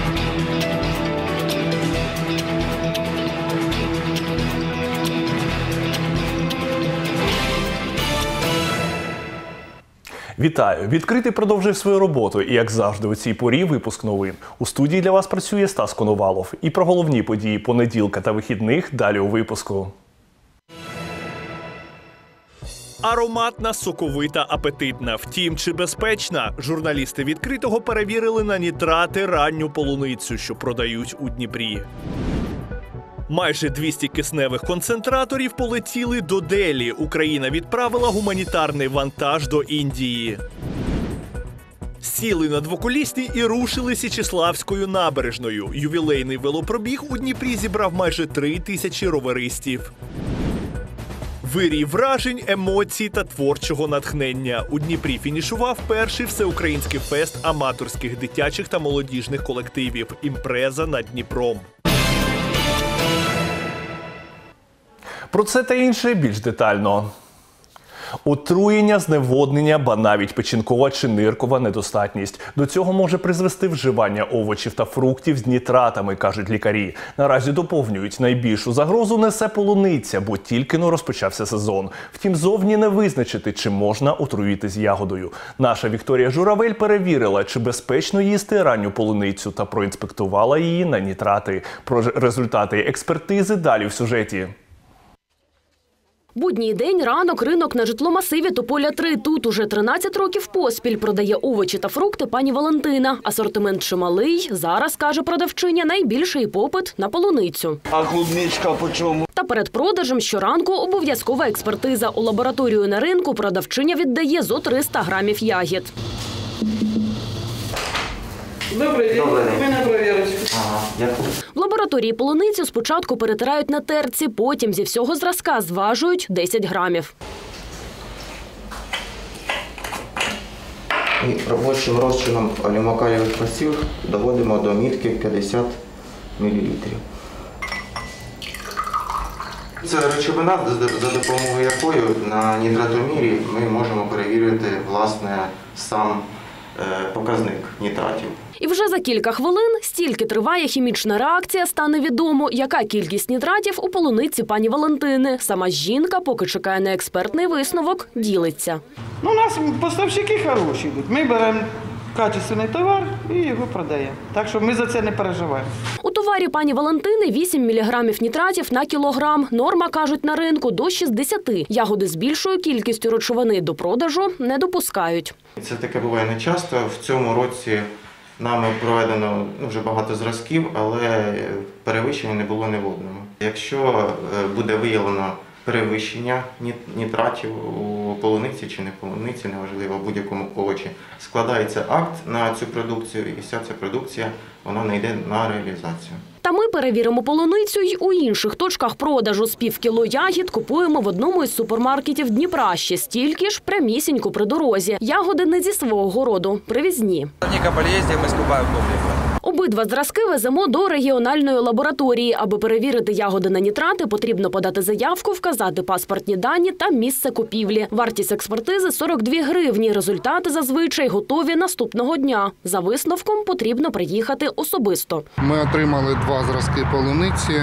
Вітаю! Відкритий продовжує свою роботу і, як завжди, у цій порі випуск новин. У студії для вас працює Стас Коновалов. І про головні події понеділка та вихідних далі у випуску. Ароматна, соковита, апетитна. Втім, чи безпечна? Журналісти «Відкритого» перевірили на нітрати ранню полуницю, що продають у Дніпрі. Майже 200 кисневих концентраторів полетіли до Делі. Україна відправила гуманітарний вантаж до Індії. Сіли на двоколісні і рушили Січеславською набережною. Ювілейний велопробіг у Дніпрі зібрав майже 3000 роверистів. Вирій вражень, емоцій та творчого натхнення. У Дніпрі фінішував перший всеукраїнський фест аматорських дитячих та молодіжних колективів «Імпреза над Дніпром». Про це та інше більш детально. Отруєння, зневоднення, ба навіть печінкова чи ниркова недостатність. До цього може призвести вживання овочів та фруктів з нітратами, кажуть лікарі. Наразі доповнюють, найбільшу загрозу несе полуниця, бо тільки-но розпочався сезон. Втім, зовні не визначити, чи можна отруїтись ягодою. Наша Вікторія Журавель перевірила, чи безпечно їсти ранню полуницю та проінспектувала її на нітрати. Про результати експертизи далі в сюжеті. Будній день, ранок, ринок на житломасиві Тополя 3. Тут уже 13 років поспіль продає овочі та фрукти пані Валентина. Асортимент чималий. Зараз, каже продавчиня, найбільший попит на полуницю. А клубничка по чому? Та перед продажем щоранку обов'язкова експертиза. У лабораторію на ринку продавчиня віддає зо 300 грамів ягід. Добрий день. Ми на провірочку. Ага, дякую. В лабораторії полуницю спочатку перетирають на терці, потім зі всього зразка зважують 10 грамів. І робочим розчином алюмокалієвих квасів доводимо до мітки 50 мл. Це речовина, за допомогою якої на нітратомірі ми можемо перевірити, власне, сам показник нітратів. І вже за кілька хвилин, стільки триває хімічна реакція, стане відомо, яка кількість нітратів у полуниці пані Валентини. Сама жінка, поки чекає на експертний висновок, ділиться. У нас поставщики хороші йдуть. Ми беремо качественний товар і його продаємо. Так що ми за це не переживаємо. У товарі пані Валентини 8 міліграмів нітратів на кілограм. Норма, кажуть, на ринку до 60. Ягоди з більшою кількістю речовини до продажу не допускають. Це таке буває нечасто. В цьому році нами проведено вже багато зразків, але перевищення не було ні в одному. Якщо буде виявлено перевищення нітратів у полуниці чи не полуниці, неважливо, в будь-якому овочі, складається акт на цю продукцію, і вся ця продукція вона не йде на реалізацію. Та ми перевіримо полуницю й у інших точках продажу. З півкіло ягід купуємо в одному із супермаркетів Дніпра. Ще стільки ж прямісінько при дорозі. Ягоди не зі свого городу, привізні. В Нікополь їздимо, ми скупаємо комплексно. Обидва зразки веземо до регіональної лабораторії. Аби перевірити ягоди на нітрати, потрібно подати заявку, вказати паспортні дані та місце купівлі. Вартість експертизи – 42 гривні. Результати зазвичай готові наступного дня. За висновком потрібно приїхати особисто. Ми отримали 2 зразки полуниці,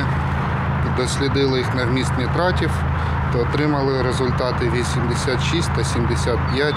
дослідили їх на вміст нітратів, то отримали результати 86 та 75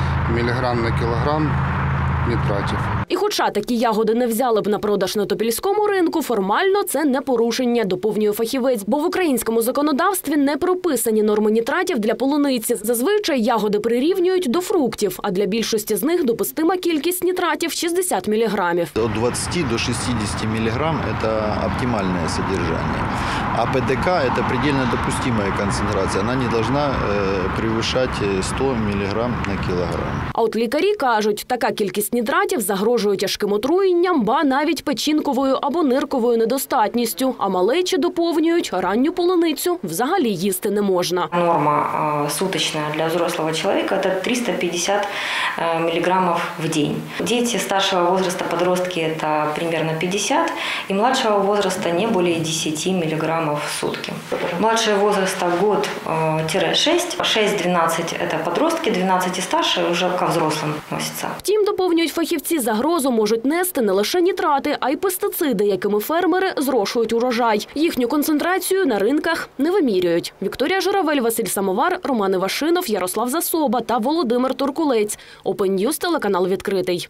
мг на кілограм нітратів. І хоча такі ягоди не взяли б на продаж на Топільському ринку, формально це не порушення, доповнює фахівець. Бо в українському законодавстві не прописані норми нітратів для полуниці. Зазвичай ягоди прирівнюють до фруктів, а для більшості з них допустима кількість нітратів – 60 мг. От 20 до 60 мг – це оптимальне содержание. А ПДК – це предельно допустимая концентрація. Вона не повинна перевищати 100 мг на кілограм. А от лікарі кажуть, така кількість нітратів загрожує тяжким отруєнням, ба навіть печінковою або нирковою недостатністю. А малечі доповнюють, ранню полуницю взагалі їсти не можна. Норма суточная для взрослого человека – это 350 миллиграммов в день. Дети старшего возраста, подростки – это примерно 50, и младшего возраста не более 10 миллиграмм миллиграммов в сутки. Младшего возраста год-6, 6-12 – это подростки, 12 и старше уже ко взрослым относятся. Втім, доповнюють фахівці, загрозу можуть нести не лише нітрати, а й пестициди, якими фермери зрошують урожай. Їхню концентрацію на ринках не вимірюють. Вікторія Журавель, Василь Самовар, Роман Івашинов, Ярослав Засоба та Володимир Туркулець. Open News, телеканал «Відкритий».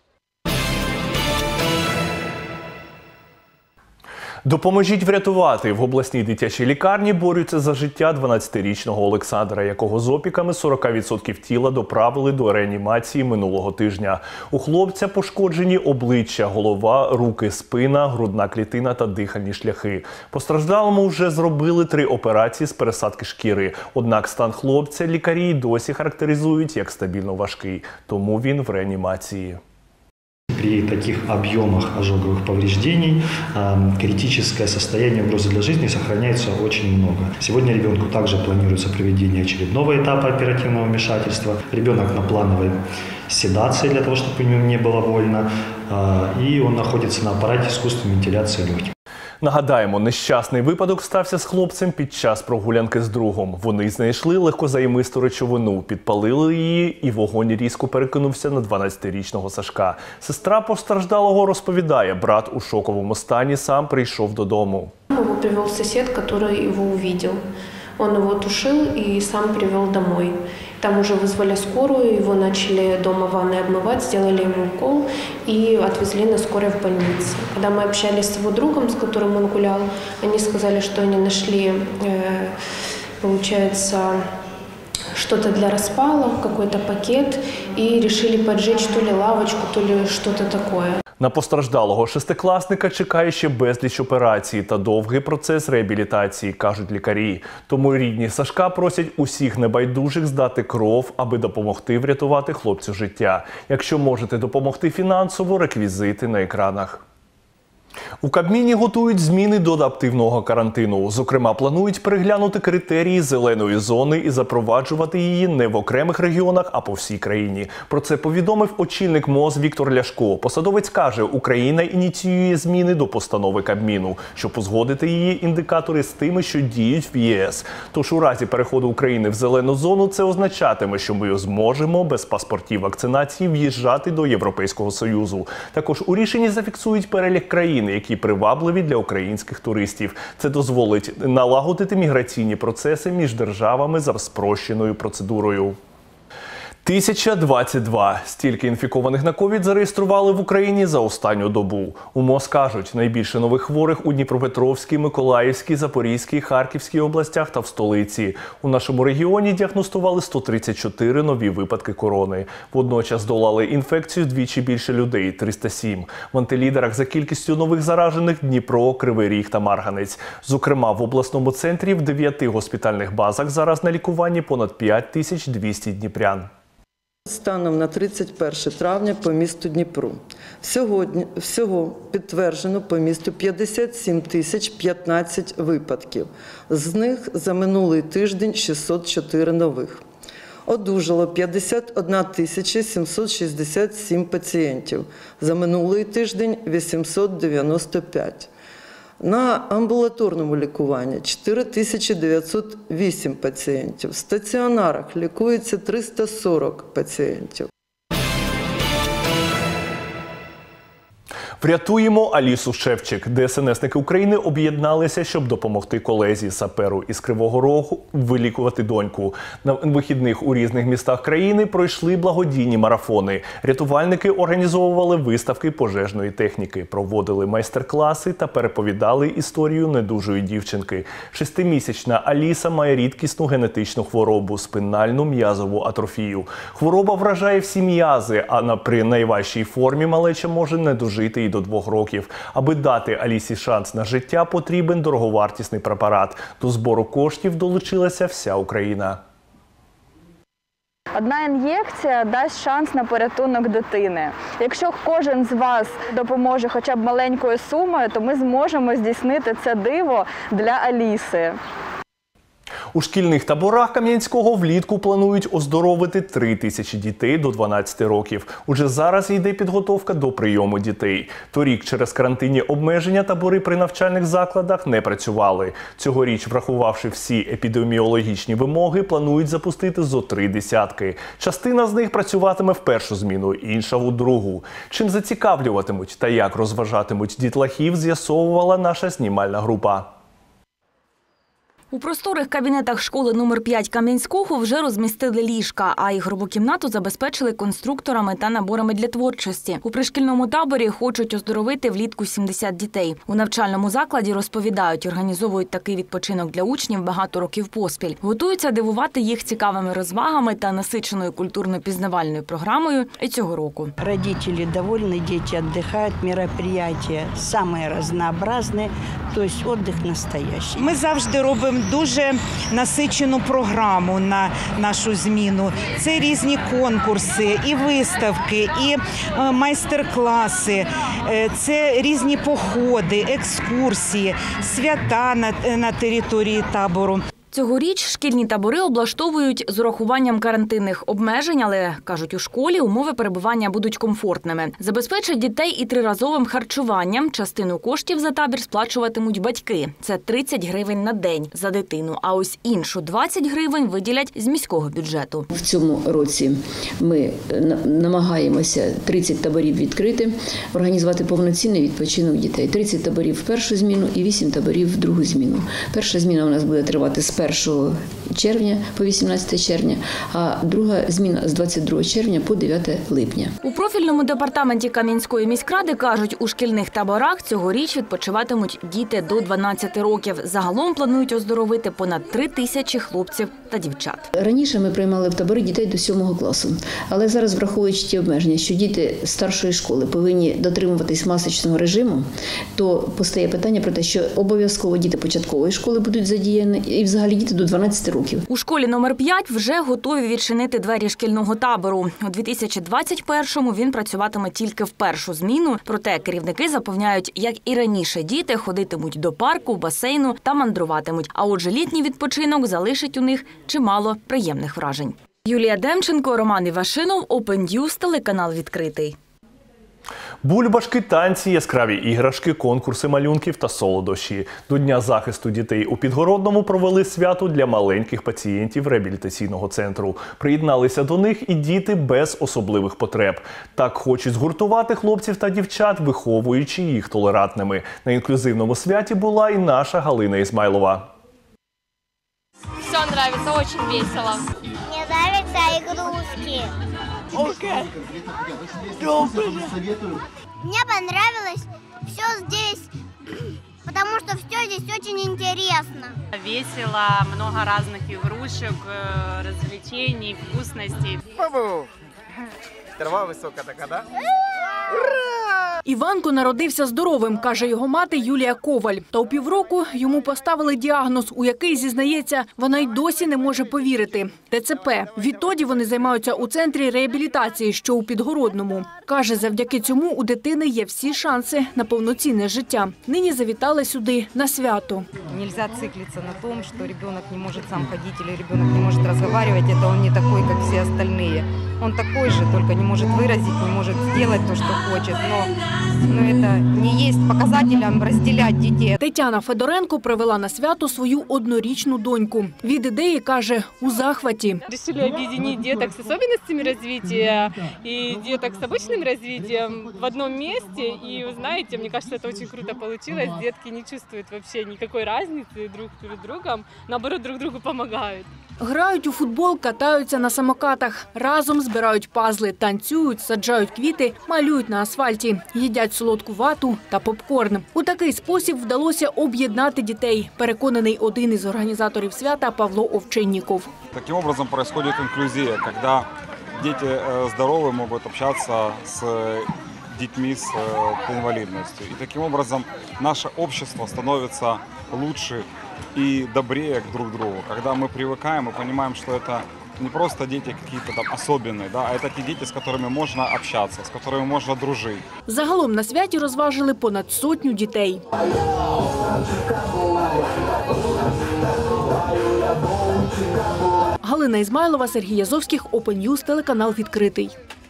Допоможіть врятувати. В обласній дитячій лікарні борються за життя 12-річного Олександра, якого з опіками 40% тіла доправили до реанімації минулого тижня. У хлопця пошкоджені обличчя, голова, руки, спина, грудна клітина та дихальні шляхи. Постраждалому вже зробили 3 операції з пересадки шкіри. Однак стан хлопця лікарі досі характеризують як стабільно важкий, тому він в реанімації. При таких объемах ожоговых повреждений критическое состояние угрозы для жизни сохраняется очень много. Сегодня ребенку также планируется проведение очередного этапа оперативного вмешательства. Ребенок на плановой седации для того, чтобы у него не было больно. И он находится на аппарате искусственной вентиляции легких. Нагадаємо, нещасний випадок стався з хлопцем під час прогулянки з другом. Вони знайшли легкозаймисту речовину, підпалили її, і вогонь різко перекинувся на 12-річного Сашка. Сестра постраждалого розповідає, брат у шоковому стані сам прийшов додому. Его привел сосед, который его увидел. Он его тушил и сам привел домой. Там уже вызвали скорую, его начали дома ванной обмывать, сделали ему укол и отвезли на скорой в больницу. Когда мы общались с его другом, с которым он гулял, они сказали, что они нашли, получается, что-то для распала, какой-то пакет, и решили поджечь то ли лавочку, то ли что-то такое. На постраждалого шестикласника чекає ще безліч операцій та довгий процес реабілітації, кажуть лікарі. Тому рідні Сашка просять усіх небайдужих здати кров, аби допомогти врятувати хлопцю життя. Якщо можете допомогти фінансово, реквізити на екранах. У Кабміні готують зміни до адаптивного карантину. Зокрема, планують переглянути критерії зеленої зони і запроваджувати її не в окремих регіонах, а по всій країні. Про це повідомив очільник МОЗ Віктор Ляшко. Посадовець каже, Україна ініціює зміни до постанови Кабміну, щоб узгодити її індикатори з тими, що діють в ЄС. Тож у разі переходу України в зелену зону це означатиме, що ми зможемо без паспортів вакцинації в'їжджати до Європейського Союзу. Також у рішенні зафіксують перелік країн, які привабливі для українських туристів. Це дозволить налагодити міграційні процеси між державами за спрощеною процедурою. 1022. Стільки інфікованих на ковід зареєстрували в Україні за останню добу. У МОЗ кажуть, найбільше нових хворих у Дніпропетровській, Миколаївській, Запорізькій, Харківській областях та в столиці. У нашому регіоні діагностували 134 нові випадки корони. Водночас долали інфекцію вдвічі більше людей – 307. В антилідерах за кількістю нових заражених – Дніпро, Кривий Ріг та Марганець. Зокрема, в обласному центрі в 9 госпітальних базах зараз на лікуванні понад 5200 дніпрян. Станом на 31 травня по місту Дніпру. Всього підтверджено по місту 57 015 випадків. З них за минулий тиждень 604 нових. Одужало 51 767 пацієнтів. За минулий тиждень 895. На амбулаторному лікуванні 4908 пацієнтів. В стаціонарах лікується 340 пацієнтів. Врятуємо Алісу Шевчик. ДСНСники України об'єдналися, щоб допомогти колезі саперу із Кривого Рогу вилікувати доньку. На вихідних у різних містах країни пройшли благодійні марафони. Рятувальники організовували виставки пожежної техніки, проводили майстер-класи та переповідали історію недужої дівчинки. 6-місячна Аліса має рідкісну генетичну хворобу – спинальну м'язову атрофію. Хвороба вражає всі м'язи, а при найважчій формі малеча може не дожити і до 2 років. Аби дати Алісі шанс на життя, потрібен дороговартісний препарат. До збору коштів долучилася вся Україна. Одна ін'єкція дасть шанс на порятунок дитини. Якщо кожен з вас допоможе хоча б маленькою сумою, то ми зможемо здійснити це диво для Аліси. У шкільних таборах Кам'янського влітку планують оздоровити 3000 дітей до 12 років. Уже зараз йде підготовка до прийому дітей. Торік через карантинні обмеження табори при навчальних закладах не працювали. Цьогоріч, врахувавши всі епідеміологічні вимоги, планують запустити зо 3 десятки. Частина з них працюватиме в першу зміну, інша у другу. Чим зацікавлюватимуть та як розважатимуть дітлахів, з'ясовувала наша знімальна група. У просторих кабінетах школи номер 5 Кам'янського вже розмістили ліжка, а ігрову кімнату забезпечили конструкторами та наборами для творчості. У пришкільному таборі хочуть оздоровити влітку 70 дітей. У навчальному закладі, розповідають, організовують такий відпочинок для учнів багато років поспіль. Готуються дивувати їх цікавими розвагами та насиченою культурно-пізнавальною програмою і цього року. Родители довольны, дети отдыхают, мероприятия самые разнообразные, то есть отдых настоящий. Ми завжди робимо дуже насичену програму на нашу зміну. Це різні конкурси, і виставки, і майстер-класи, це різні походи, екскурсії, свята на території табору. Цьогоріч шкільні табори облаштовують з урахуванням карантинних обмежень, але, кажуть, у школі умови перебування будуть комфортними. Забезпечать дітей і триразовим харчуванням. Частину коштів за табір сплачуватимуть батьки. Це 30 гривень на день за дитину, а ось іншу 20 гривень виділять з міського бюджету. В цьому році ми намагаємося 30 таборів відкрити, організувати повноцінний відпочинок дітей. 30 таборів в першу зміну і 8 таборів в другу зміну. Перша зміна у нас буде тривати з 1 червня по 18 червня, а друга зміна з 22 червня по 9 липня. У профільному департаменті Кам'янської міськради кажуть, у шкільних таборах цьогоріч відпочиватимуть діти до 12 років. Загалом планують оздоровити понад 3000 хлопців та дівчат. Раніше ми приймали в табори дітей до 7 класу, але зараз, враховуючи ті обмеження, що діти старшої школи повинні дотримуватись масочного режиму, то постає питання про те, що обов'язково діти початкової школи будуть задіяні і взагалі діти до 12 років. У школі номер 5 вже готові відчинити двері шкільного табору. У 2021-му він працюватиме тільки в першу зміну. Проте керівники запевняють, як і раніше, діти ходитимуть до парку, басейну та мандруватимуть. А отже, літній відпочинок залишить у них чимало приємних вражень. Юлія Демченко, Роман Івашинов, Open News, телеканал «Відкритий». Бульбашки, танці, яскраві іграшки, конкурси малюнків та солодощі. До Дня захисту дітей у Підгородному провели свято для маленьких пацієнтів реабілітаційного центру. Приєдналися до них і діти без особливих потреб. Так хочуть згуртувати хлопців та дівчат, виховуючи їх толерантними. На інклюзивному святі була і наша Галина Ізмайлова. Все нравится, очень весело. Мне нравятся игрушки. Окей. Мне понравилось все здесь, потому что все здесь очень интересно. Весело, много разных игрушек, развлечений, вкусностей. Трава висока така, да? Іванко народився здоровим, каже його мати Юлія Коваль. Та у півроку йому поставили діагноз, у який, зізнається, вона й досі не може повірити – ТЦП. Відтоді вони займаються у центрі реабілітації, що у Підгородному. Каже, завдяки цьому у дитини є всі шанси на повноцінне життя. Нині завітали сюди на свято. Нельзя циклиться на тому, що дитина не може сам ходити, або дитина не може розмовляти. Це він не такий, як всі інші. Он такой же, только не может выразить, не может сделать то, что хочет. Но это не есть показателем разделять детей. Тетяна Федоренко привела на свято свою 1-річну доньку. Від ідеї, каже, у захваті. Решили объединить деток с особенностями развития и деток с обычным развитием в одном месте. И, вы знаете, мне кажется, это очень круто получилось. Детки не чувствуют вообще никакой разницы друг перед другом. Наоборот, друг другу помогают. Грають у футбол, катаються на самокатах. Разом збирають пазли, танцюють, саджають квіти, малюють на асфальті, їдять солодку вату та попкорн. У такий спосіб вдалося об'єднати дітей, переконаний один із організаторів свята Павло Овчинніков. Таким образом происходит инклюзия, когда дети здоровые могут общаться с детьми с инвалидностью. И таким образом наше общество становится лучше и добрее друг к другу. Когда мы привыкаем, мы понимаем, что это не просто дети какие-то там особенные, да, а это те дети, с которыми можно общаться, с которыми можно дружить. Загалом на святі розважили понад 100 дітей. Галина Ізмайлова, Сергій Язовських, Open News, телеканал «Відкритий».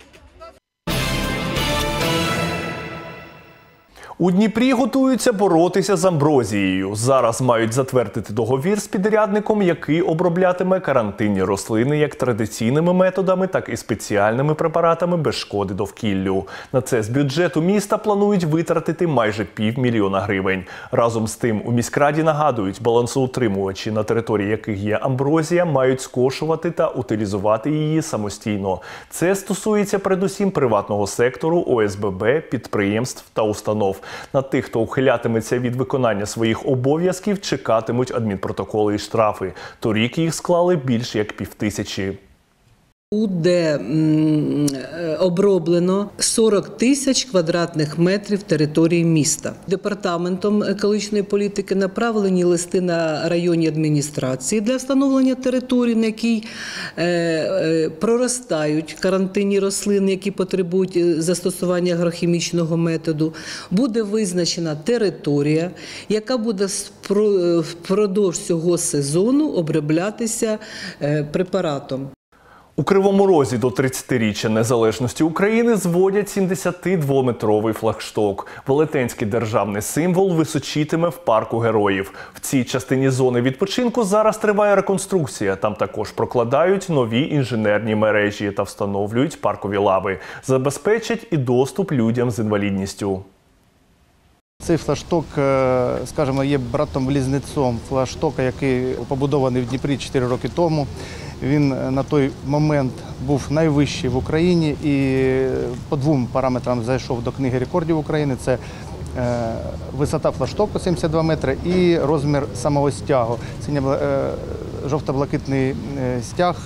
У Дніпрі готуються боротися з амброзією. Зараз мають затвердити договір з підрядником, який оброблятиме карантинні рослини як традиційними методами, так і спеціальними препаратами без шкоди довкіллю. На це з бюджету міста планують витратити майже 500 000 гривень. Разом з тим, у міськраді нагадують, балансоутримувачі, на території яких є амброзія, мають скошувати та утилізувати її самостійно. Це стосується передусім приватного сектору, ОСББ, підприємств та установ. На тих, хто ухилятиметься від виконання своїх обов'язків, чекатимуть адмінпротоколи і штрафи. Торік їх склали більш як 5000. Буде оброблено 40 тисяч квадратних метрів території міста. Департаментом екологічної політики направлені листи на районні адміністрації для встановлення території, на якій проростають карантинні рослини, які потребують застосування агрохімічного методу. Буде визначена територія, яка буде впродовж цього сезону оброблятися препаратом. У Кривому Розі до 30-річчя незалежності України зводять 72-метровий флагшток. Велетенський державний символ височітиме в парку героїв. В цій частині зони відпочинку зараз триває реконструкція. Там також прокладають нові інженерні мережі та встановлюють паркові лави. Забезпечать і доступ людям з інвалідністю. Цей флагшток, скажімо, є братом-близнецом флагштока, який побудований в Дніпрі 4 роки тому. Він на той момент був найвищий в Україні і по 2 параметрам зайшов до Книги рекордів України. Це висота флагштоку 72 метри і розмір самого стягу. Жовто-блакитний стяг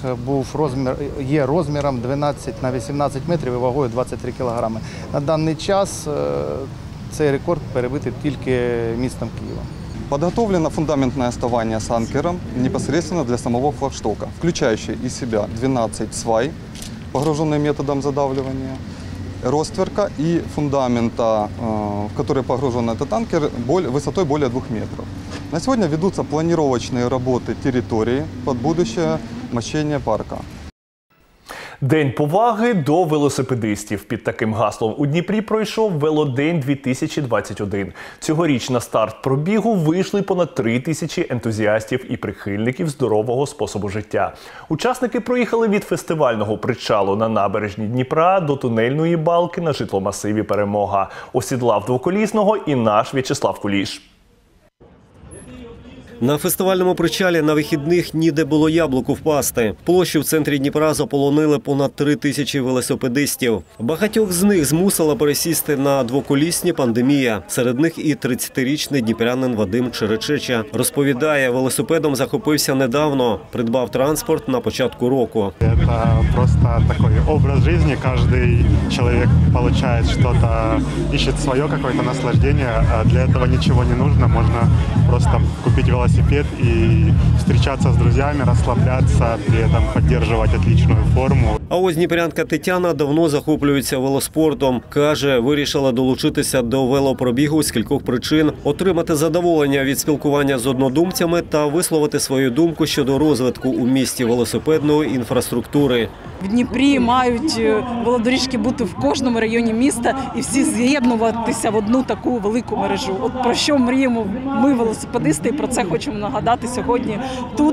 є розміром 12 на 18 метрів і вагою 23 кілограми. На даний час цей рекорд перебитий тільки містом Києва. Подготовлено фундаментное основание с анкером непосредственно для самого флагштока, включающее из себя 12 свай, погруженные методом задавливания, ростверка и фундамента, в который погружен этот анкер, высотой более 2 метров. На сегодня ведутся планировочные работы территории под будущее мощение парка. День поваги до велосипедистів. Під таким гаслом у Дніпрі пройшов Велодень-2021. Цьогоріч на старт пробігу вийшли понад 3000 ентузіастів і прихильників здорового способу життя. Учасники проїхали від фестивального причалу на набережні Дніпра до тунельної балки на житломасиві «Перемога». Осідлав двоколісного і наш В'ячеслав Куліш. На фестивальному причалі на вихідних ніде було яблуку впасти. Площу в центрі Дніпра заполонили понад 3000 велосипедистів. Багатьох з них змусила пересісти на двоколісні пандемія. Серед них і 30-річний дніпрянин Вадим Черечеча. Розповідає, велосипедом захопився недавно, придбав транспорт на початку року. Це просто такий образ життя. Кожен чоловік отримує щось, ищет своє якесь наслаждення. Для цього нічого не потрібно, можна просто купити велосипед и встречаться с друзьями, расслабляться, при этом поддерживать отличную форму. А ось дніпрянка Тетяна давно захоплюється велоспортом. Каже, вирішила долучитися до велопробігу з кількох причин, отримати задоволення від спілкування з однодумцями та висловити свою думку щодо розвитку у місті велосипедної інфраструктури. В Дніпрі мають велодоріжки бути в кожному районі міста і всі з'єднуватися в одну таку велику мережу. От про що мріємо ми, велосипедисти, і про це хочемо нагадати сьогодні тут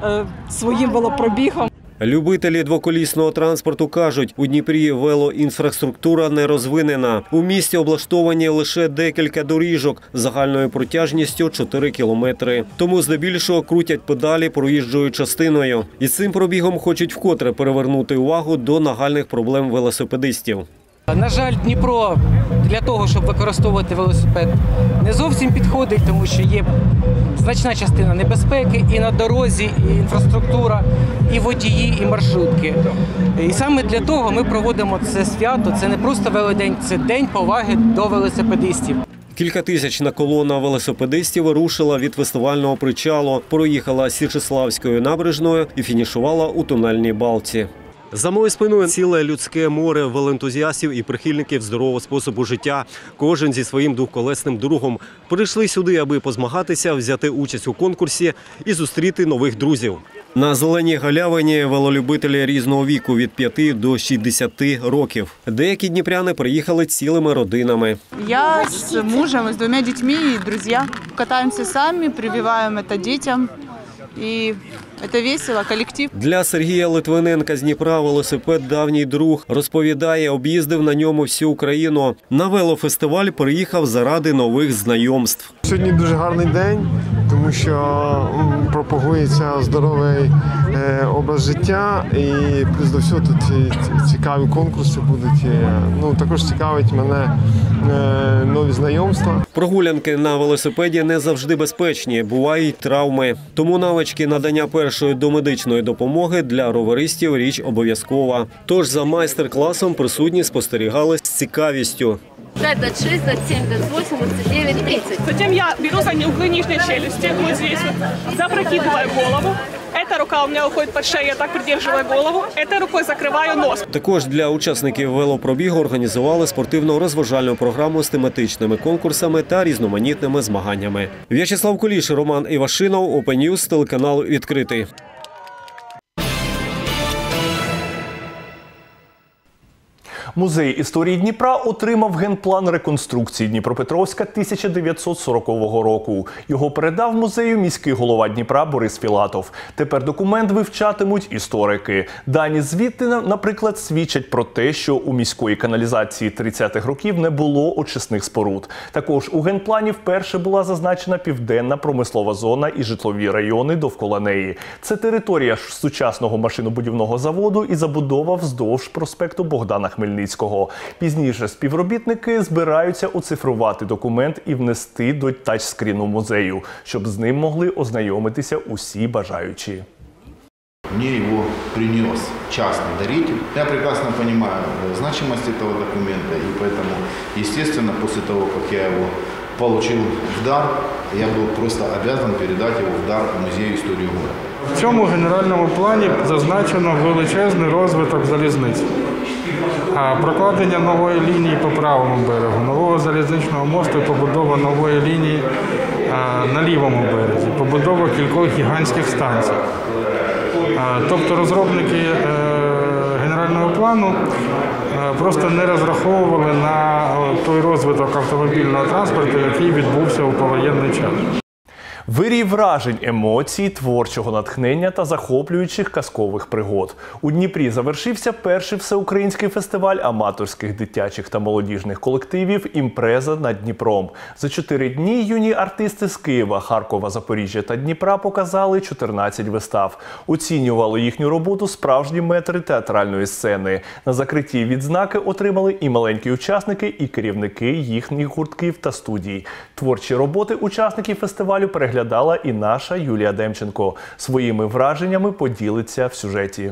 своїм велопробігом. Любителі двоколісного транспорту кажуть, у Дніпрі велоінфраструктура не розвинена. У місті облаштовані лише декілька доріжок з загальною протяжністю 4 кілометри. Тому здебільшого крутять педалі проїжджою частиною. І цим пробігом хочуть вкотре перевернути увагу до нагальних проблем велосипедистів. На жаль, Дніпро для того, щоб використовувати велосипед, не зовсім підходить, тому що є значна частина небезпеки і на дорозі, і інфраструктура, і водії, і маршрутки. І саме для того ми проводимо це свято. Це не просто велодень, це день поваги до велосипедистів. Кількатисячна колона велосипедистів рушила від фестивального причалу, проїхала Січеславською набережною і фінішувала у тунельній балці. За моєю спиною ціле людське море велоентузіастів і прихильників здорового способу життя. Кожен зі своїм двоколесним другом прийшли сюди, аби позмагатися, взяти участь у конкурсі і зустріти нових друзів. На зеленій галявині велолюбителі різного віку від 5 до 60 років. Деякі дніпряни приїхали цілими родинами. Я с мужем, с 2 детьми и друзья. Катаемся сами, прививаем это детям. И это весело, коллектив. Для Сергія Литвиненка з Дніпра велосипед давній друг. Розповідає, об'їздив на ньому всю Україну. На велофестиваль приїхав заради нових знайомств. Сьогодні дуже гарний день, тому що пропагується здоровий образ життя. І плюс до всього тут цікаві конкурси будуть. Також цікавить мене нові знайомства. Прогулянки на велосипеді не завжди безпечні, бувають травми. Тому навички надання першої домедичної допомоги для роверистів – річ обов'язкова. Тож за майстер-класом присутні спостерігали з цікавістю. 5, 26, 27, 28, 29, 30. Затем я беру за углы нижней челюсти, вот здесь вот, запрокидываю голову. Эта рука у меня уходит под шею, я так придерживаю голову. Этой рукой закрываю нос. Також для учасників велопробігу організували спортивно-розважальну програму з тематичними конкурсами та різноманітними змаганнями. В'ячеслав Куліш, Роман Івашинов, Open News, телеканал «Відкритий». Музей історії Дніпра отримав генплан реконструкції Дніпропетровська 1940 року. Його передав музею міський голова Дніпра Борис Філатов. Тепер документ вивчатимуть історики. Дані звідти, наприклад, свідчать про те, що у міської каналізації 30-х років не було очисних споруд. Також у генплані вперше була зазначена південна промислова зона і житлові райони довкола неї. Це територія сучасного машинобудівного заводу і забудова вздовж проспекту Богдана Хмельницького. Пізніше співробітники збираються оцифрувати документ і внести до тачскріну музею, щоб з ним могли ознайомитися усі бажаючі. Мне его принес частный даритель. Я прекрасно понимаю значимость этого документа, и поэтому, естественно, после того, как я его получил в дар, я был просто обязан передать его в дар Музею історії города. В цьому генеральному плані зазначено величезний розвиток залізниць. Прокладення нової лінії по правому берегу, нового залізничного мосту і побудова нової лінії на лівому березі, побудова кількох гігантських станцій. Тобто розробники генерального плану просто не розраховували на той розвиток автомобільного транспорту, який відбувся у повоєнний час. Вирій вражень, емоцій, творчого натхнення та захоплюючих казкових пригод. У Дніпрі завершився перший всеукраїнський фестиваль аматорських дитячих та молодіжних колективів «Імпреза над Дніпром». За 4 дні юні артисти з Києва, Харкова, Запоріжжя та Дніпра показали 14 вистав. Оцінювали їхню роботу справжні метри театральної сцени. На закритті відзнаки отримали і маленькі учасники, і керівники їхніх гуртків та студій. Творчі роботи учасників фестивалю переглядали і наша Юлія Демченко. Своїми враженнями поділиться в сюжеті.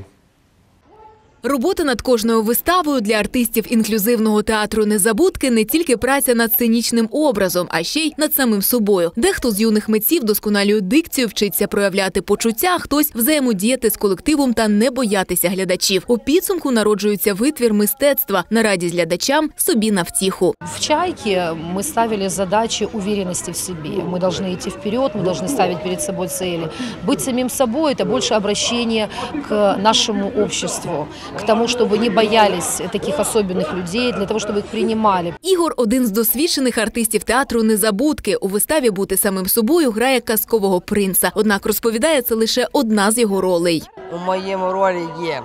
Робота над кожною виставою для артистів інклюзивного театру «Незабудки» не тільки праця над сценічним образом, а ще й над самим собою. Дехто з юних митців досконалює дикцію, вчиться проявляти почуття, хтось взаємодіяти з колективом та не боятися глядачів. У підсумку народжується витвір мистецтва на радість глядачам, собі на втіху. В «Чайке» мы ставили задачи уверенности в себе. Мы должны идти вперед, мы должны ставить перед собой цели. Быть самим собой – это больше обращение к нашему обществу. К тому, чтобы не боялись таких особенных людей, для того, чтобы их принимали. Ігор – один з досвідчених артистів театру «Незабудки». У виставі «Бути самим собою» грає казкового принца. Однак розповідає, це лише одна з його ролей. У моєму ролі є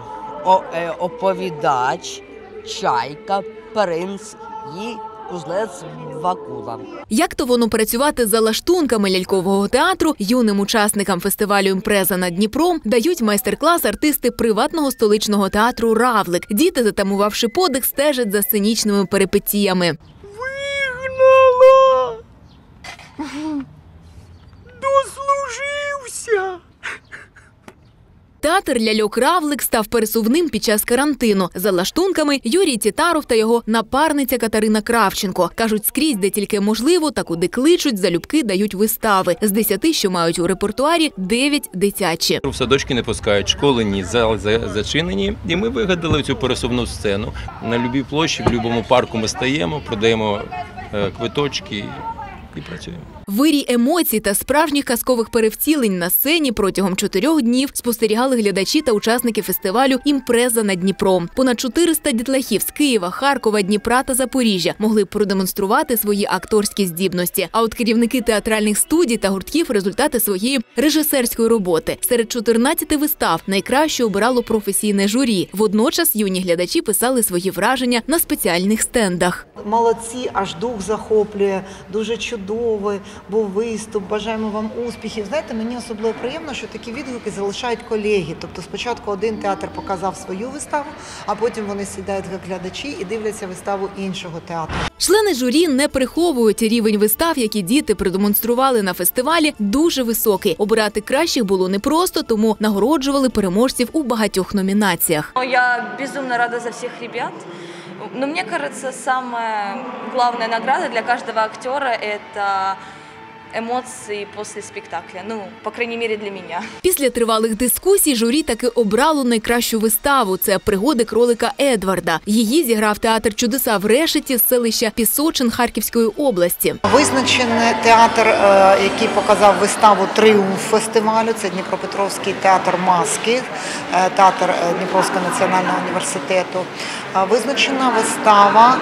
оповідач, чайка, принц і кузнець Вакула. Як то воно працювати за лаштунками лялькового театру, юним учасникам фестивалю «Імпреза над Дніпром» дають майстер-клас артисти приватного столичного театру «Равлик». Діти, затамувавши подих, стежать за сценічними перипетіями. Вигнала! Дослужився! Театр ляльок «Равлик» став пересувним під час карантину. За лаштунками Юрій Тітаров та його напарниця Катерина Кравченко. Кажуть, скрізь, де тільки можливо, та куди кличуть, залюбки дають вистави. З 10, що мають у репертуарі, 9 – дитячі. В садочки не пускають, школи ні, зали зачинені. І ми вигадали цю пересувну сцену. На любій площі, в будь-якому парку ми стаємо, продаємо квиточки. і працюємо. Вирій емоцій та справжніх казкових перевтілень на сцені протягом 4 днів спостерігали глядачі та учасники фестивалю «Імпреза над Дніпром». Понад 400 дітлахів з Києва, Харкова, Дніпра та Запоріжжя могли продемонструвати свої акторські здібності. А от керівники театральних студій та гуртків – результати своєї режисерської роботи. Серед 14 вистав найкраще обирало професійне журі. Водночас юні глядачі писали свої враження на спеціальних стендах. Молодці, аж дух захоплює, дуже чудовий був виступ, бажаємо вам успіхів. Знаєте, мені особливо приємно, що такі відгуки залишають колеги. Тобто спочатку один театр показав свою виставу, а потім вони сідають як глядачі і дивляться виставу іншого театру. Члени журі не приховують, рівень вистав, які діти продемонстрували на фестивалі, дуже високий. Обирати кращих було непросто, тому нагороджували переможців у багатьох номінаціях. Я безумно рада за всех ребят. Но мне кажется, самая главная награда для каждого актера – это емоції після спектакля. Ну, по крайній мірі для мене. Після тривалих дискусій журі таки обрало найкращу виставу. Це «Пригоди кролика Едварда». Її зіграв театр «Чудеса в Решеті» з селища Пісочин Харківської області. Визначений театр, який показав виставу «Тріумф» фестивалю. Це Дніпропетровський театр «Маски», театр Дніпровського національного університету. Визначена вистава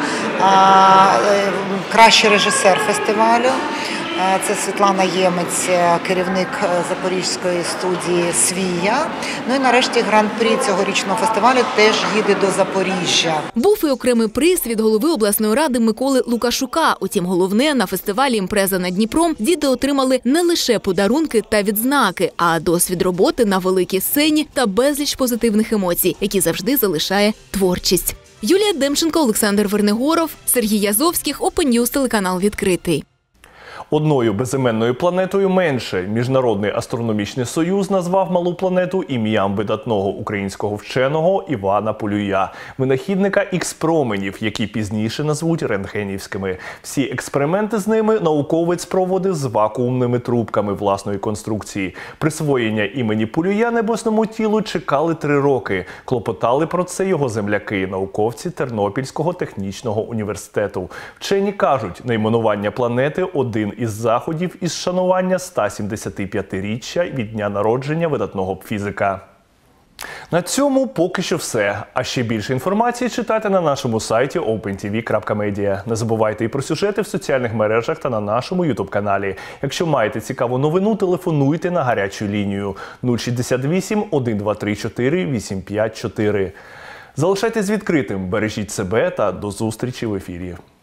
«Кращий режисер фестивалю». Це Світлана Ємець, керівник Запорізької студії «Свія». Ну і нарешті гран-прі цьогорічного фестивалю теж їде до Запоріжжя. Був і окремий приз від голови обласної ради Миколи Лукашука. Утім, головне, на фестивалі «Імпреза над Дніпром» діти отримали не лише подарунки та відзнаки, а досвід роботи на великій сцені та безліч позитивних емоцій, які завжди залишає творчість. Юлія Демченко, Олександр Вернигоров, Сергій Язовських, Open News, телеканал «Відкритий». Одною безіменною планетою менше. Міжнародний астрономічний союз назвав малу планету ім'ям видатного українського вченого Івана Полюя, винахідника ікс-променів, які пізніше назвуть рентгенівськими. Всі експерименти з ними науковець проводив з вакуумними трубками власної конструкції. Присвоєння імені Полюя небесному тілу чекали 3 роки. Клопотали про це його земляки, науковці Тернопільського технічного університету. Вчені кажуть, найменування планети – один із заходів із шанування 175-річчя від дня народження видатного фізика. На цьому поки що все. А ще більше інформації читайте на нашому сайті opentv.media. Не забувайте і про сюжети в соціальних мережах та на нашому YouTube-каналі. Якщо маєте цікаву новину, телефонуйте на гарячу лінію 068 1234 854. Залишайтесь відкритим, бережіть себе та до зустрічі в ефірі.